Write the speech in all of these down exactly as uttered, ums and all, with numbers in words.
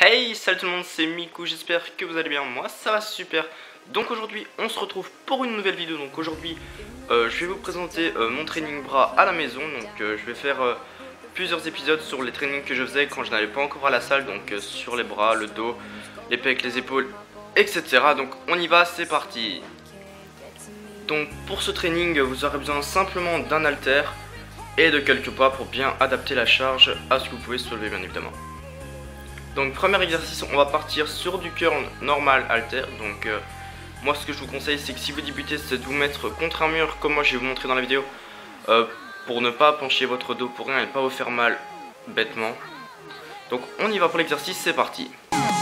Hey, salut tout le monde, c'est Miku, j'espère que vous allez bien, moi ça va super. Donc aujourd'hui on se retrouve pour une nouvelle vidéo. Donc aujourd'hui euh, je vais vous présenter euh, mon training bras à la maison. Donc euh, je vais faire euh, plusieurs épisodes sur les trainings que je faisais quand je n'allais pas encore à la salle. Donc euh, sur les bras, le dos, les pecs, les épaules, et cetera. Donc on y va, c'est parti. Donc pour ce training vous aurez besoin simplement d'un halter et de quelques poids pour bien adapter la charge à ce que vous pouvez soulever bien évidemment. Donc premier exercice, on va partir sur du curl normal halter. Donc euh, moi ce que je vous conseille, c'est que si vous débutez, c'est de vous mettre contre un mur comme moi je vais vous montrer dans la vidéo, euh, pour ne pas pencher votre dos pour rien et pas vous faire mal bêtement. Donc on y va pour l'exercice, c'est parti.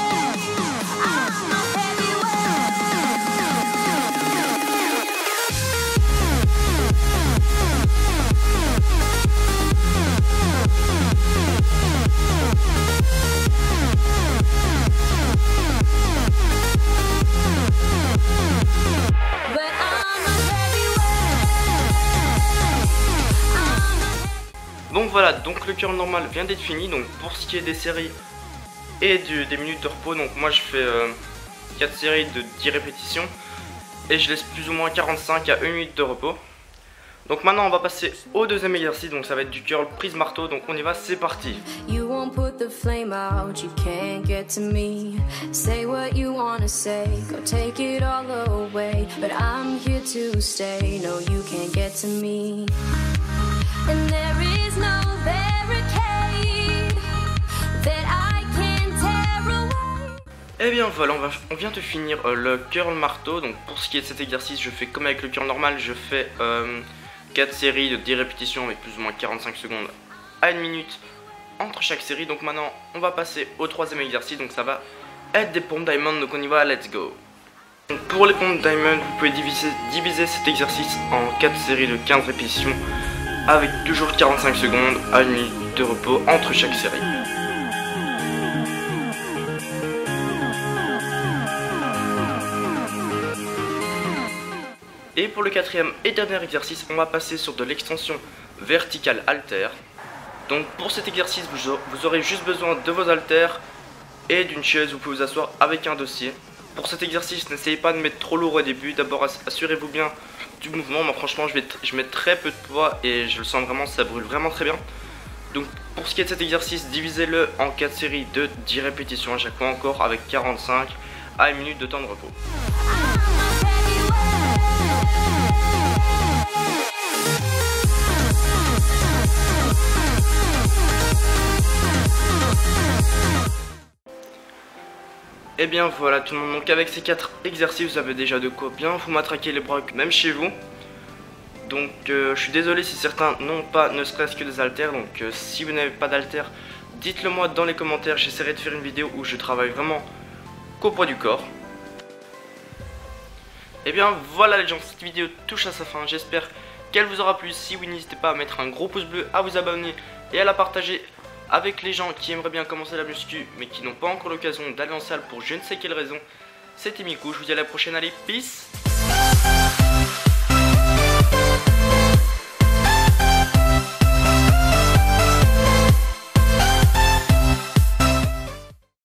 Donc voilà, donc le curl normal vient d'être fini. Donc pour ce qui est des séries et du, des minutes de repos, donc moi je fais euh, quatre séries de dix répétitions et je laisse plus ou moins quarante-cinq à une minute de repos. Donc maintenant on va passer au deuxième exercice, donc ça va être du curl prise marteau. Donc on y va, c'est parti. Et bien voilà, on, va, on vient de finir euh, le curl marteau. Donc pour ce qui est de cet exercice, je fais comme avec le curl normal, je fais euh, quatre séries de dix répétitions avec plus ou moins quarante-cinq secondes à une minute entre chaque série. Donc maintenant on va passer au troisième exercice, donc ça va être des pompes diamond. Donc on y va, let's go. Donc pour les pompes diamond, vous pouvez diviser, diviser cet exercice en quatre séries de quinze répétitions avec toujours quarante-cinq secondes à une minute de repos entre chaque série. Et pour le quatrième et dernier exercice, on va passer sur de l'extension verticale halter. Donc pour cet exercice, vous aurez juste besoin de vos haltères et d'une chaise où vous pouvez vous asseoir avec un dossier. Pour cet exercice, n'essayez pas de mettre trop lourd au début. D'abord, assurez-vous bien du mouvement. Moi franchement, je, vais je mets très peu de poids et je le sens vraiment, ça brûle vraiment très bien. Donc pour ce qui est de cet exercice, divisez-le en quatre séries de dix répétitions à chaque fois, encore avec quarante-cinq à une minute de temps de repos. Et bien voilà tout le monde, donc avec ces quatre exercices vous avez déjà de quoi bien vous matraquer les bras même chez vous. Donc euh, je suis désolé si certains n'ont pas ne serait-ce que des haltères. Donc euh, si vous n'avez pas d'haltères, dites-le moi dans les commentaires, j'essaierai de faire une vidéo où je travaille vraiment qu'au poids du corps. Et bien voilà les gens, cette vidéo touche à sa fin, j'espère qu'elle vous aura plu. Si oui, n'hésitez pas à mettre un gros pouce bleu, à vous abonner et à la partager avec les gens qui aimeraient bien commencer la muscu mais qui n'ont pas encore l'occasion d'aller en salle pour je ne sais quelle raison. C'était Miku, je vous dis à la prochaine, allez, peace.